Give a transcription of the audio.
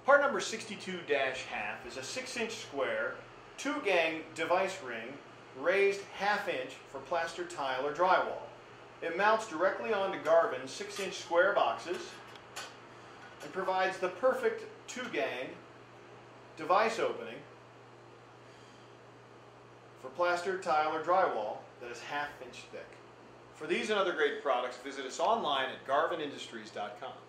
Part number 62-half is a 6-inch square, 2-gang device ring, raised ½ inch for plaster tile or drywall. It mounts directly onto Garvin's 6-inch square boxes and provides the perfect 2-gang device opening for plaster, tile, or drywall that is ½ inch thick. For these and other great products, visit us online at garvinindustries.com.